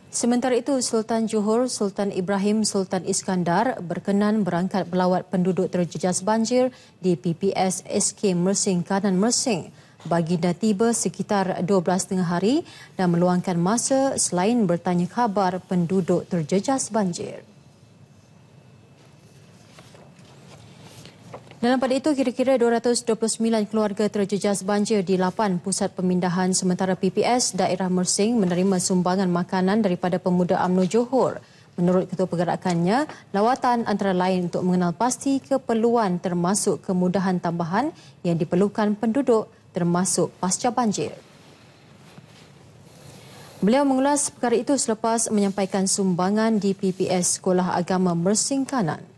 Sementara itu, Sultan Johor Sultan Ibrahim Sultan Iskandar berkenan berangkat melawat penduduk terjejas banjir di PPS SK Mersing Kanan Mersing. Baginda tiba sekitar 12.30 hari dan meluangkan masa selain bertanya khabar penduduk terjejas banjir. Dalam pada itu, kira-kira 229 keluarga terjejas banjir di 8 pusat pemindahan sementara PPS daerah Mersing menerima sumbangan makanan daripada Pemuda UMNO Johor. Menurut Ketua Pergerakannya, lawatan antara lain untuk mengenal pasti keperluan termasuk kemudahan tambahan yang diperlukan penduduk termasuk pasca banjir. Beliau mengulas perkara itu selepas menyampaikan sumbangan di PPS Sekolah Agama Mersing Kanan.